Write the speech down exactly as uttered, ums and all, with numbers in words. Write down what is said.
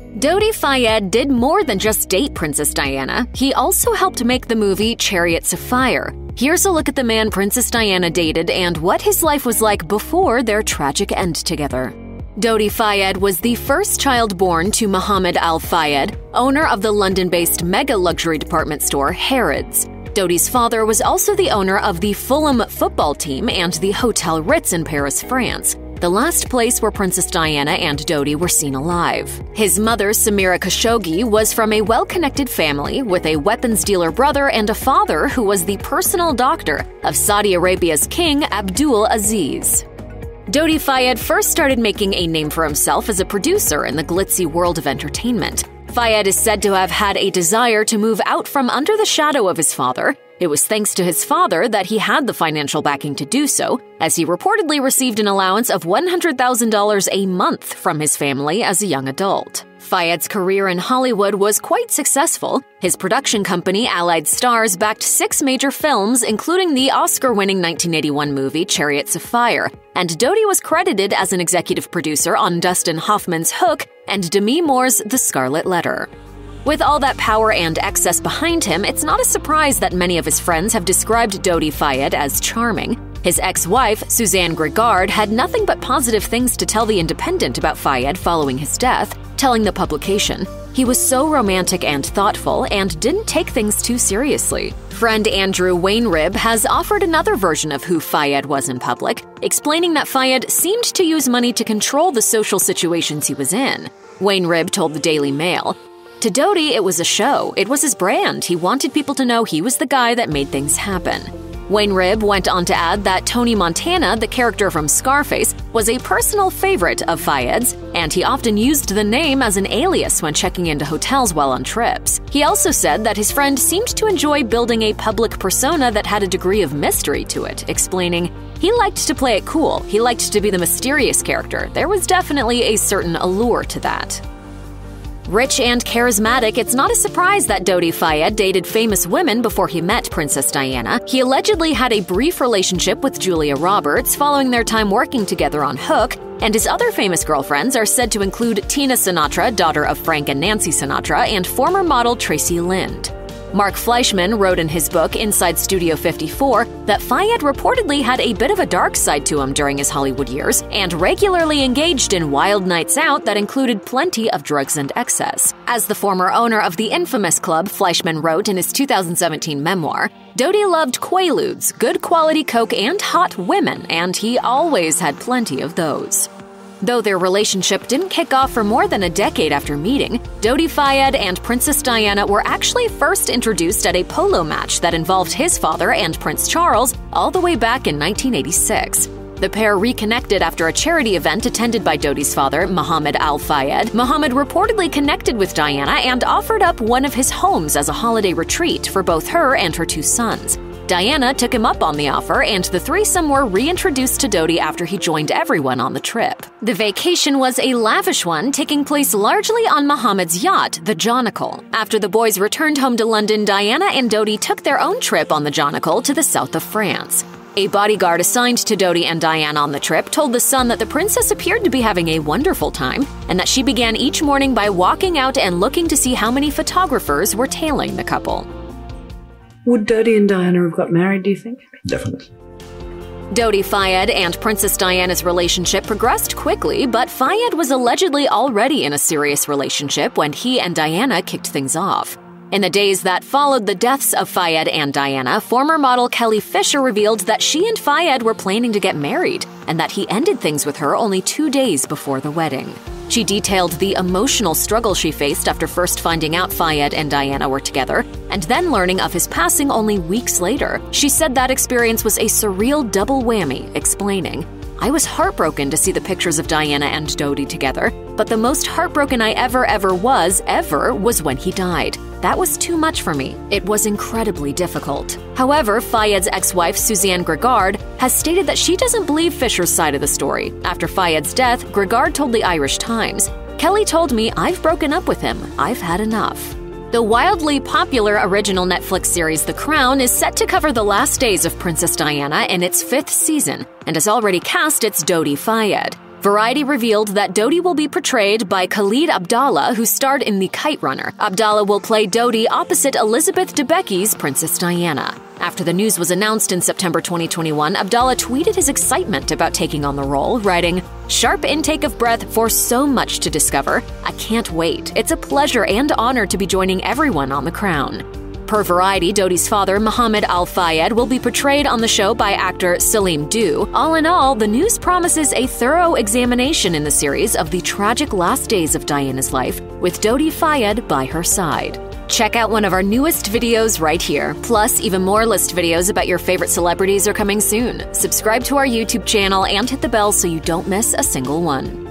Dodi Fayed did more than just date Princess Diana. He also helped make the movie Chariots of Fire. Here's a look at the man Princess Diana dated and what his life was like before their tragic end together. Dodi Fayed was the first child born to Mohammed Al Fayed, owner of the London-based mega luxury department store Harrods. Dodi's father was also the owner of the Fulham football team and the Hotel Ritz in Paris, France, the last place where Princess Diana and Dodi were seen alive. His mother, Samira Khashoggi, was from a well-connected family with a weapons dealer brother and a father who was the personal doctor of Saudi Arabia's King Abdul Aziz. Dodi Fayed first started making a name for himself as a producer in the glitzy world of entertainment. Fayed is said to have had a desire to move out from under the shadow of his father. It was thanks to his father that he had the financial backing to do so, as he reportedly received an allowance of one hundred thousand dollars a month from his family as a young adult. Fayed's career in Hollywood was quite successful. His production company, Allied Stars, backed six major films, including the Oscar-winning nineteen eighty-one movie Chariots of Fire, and Dodi was credited as an executive producer on Dustin Hoffman's Hook and Demi Moore's The Scarlet Letter. With all that power and excess behind him, it's not a surprise that many of his friends have described Dodi Fayed as charming. His ex-wife, Suzanne Grigard, had nothing but positive things to tell The Independent about Fayed following his death, telling the publication, "He was so romantic and thoughtful and didn't take things too seriously." Friend Andrew Wainrib has offered another version of who Fayed was in public, explaining that Fayed seemed to use money to control the social situations he was in. Wainrib told the Daily Mail, "To Dodi, it was a show. It was his brand. He wanted people to know he was the guy that made things happen." Wainrib went on to add that Tony Montana, the character from Scarface, was a personal favorite of Fayed's, and he often used the name as an alias when checking into hotels while on trips. He also said that his friend seemed to enjoy building a public persona that had a degree of mystery to it, explaining, "He liked to play it cool. He liked to be the mysterious character. There was definitely a certain allure to that." Rich and charismatic, it's not a surprise that Dodi Fayed dated famous women before he met Princess Diana. He allegedly had a brief relationship with Julia Roberts following their time working together on Hook, and his other famous girlfriends are said to include Tina Sinatra, daughter of Frank and Nancy Sinatra, and former model Tracy Lind. Mark Fleischman wrote in his book Inside Studio fifty-four that Fayed reportedly had a bit of a dark side to him during his Hollywood years and regularly engaged in wild nights out that included plenty of drugs and excess. As the former owner of the infamous club, Fleischman wrote in his two thousand seventeen memoir, "Dodi loved Quaaludes, good quality coke, and hot women, and he always had plenty of those." Though their relationship didn't kick off for more than a decade after meeting, Dodi Fayed and Princess Diana were actually first introduced at a polo match that involved his father and Prince Charles all the way back in nineteen eighty-six. The pair reconnected after a charity event attended by Dodi's father, Mohammed Al Fayed. Mohammed reportedly connected with Diana and offered up one of his homes as a holiday retreat for both her and her two sons. Diana took him up on the offer, and the threesome were reintroduced to Dodi after he joined everyone on the trip. The vacation was a lavish one, taking place largely on Mohammed's yacht, the Jonicle. After the boys returned home to London, Diana and Dodi took their own trip on the Jonicle to the south of France. A bodyguard assigned to Dodi and Diana on the trip told The Sun that the princess appeared to be having a wonderful time, and that she began each morning by walking out and looking to see how many photographers were tailing the couple. Would Dodi and Diana have got married, do you think? Definitely. Dodi Fayed and Princess Diana's relationship progressed quickly, but Fayed was allegedly already in a serious relationship when he and Diana kicked things off. In the days that followed the deaths of Fayed and Diana, former model Kelly Fisher revealed that she and Fayed were planning to get married, and that he ended things with her only two days before the wedding. She detailed the emotional struggle she faced after first finding out Fayed and Diana were together, and then learning of his passing only weeks later. She said that experience was a surreal double whammy, explaining, "I was heartbroken to see the pictures of Diana and Dodi together, but the most heartbroken I ever ever was, ever, was when he died. That was too much for me. It was incredibly difficult." However, Fayed's ex-wife, Suzanne Grigard, has stated that she doesn't believe Fisher's side of the story. After Fayed's death, Grigard told the Irish Times, "Kelly told me, I've broken up with him. I've had enough." The wildly popular original Netflix series The Crown is set to cover the last days of Princess Diana in its fifth season, and has already cast its Dodi Fayed. Variety revealed that Dodi will be portrayed by Khalid Abdallah, who starred in The Kite Runner. Abdallah will play Dodi opposite Elizabeth Debicki's Princess Diana. After the news was announced in September twenty twenty-one, Abdallah tweeted his excitement about taking on the role, writing, "Sharp intake of breath for so much to discover. I can't wait. It's a pleasure and honor to be joining everyone on The Crown." Per Variety, Dodi's father, Mohammed Al Fayed, will be portrayed on the show by actor Salim Du. All in all, the news promises a thorough examination in the series of the tragic last days of Diana's life, with Dodi Fayed by her side. Check out one of our newest videos right here. Plus, even more list videos about your favorite celebrities are coming soon. Subscribe to our YouTube channel and hit the bell so you don't miss a single one.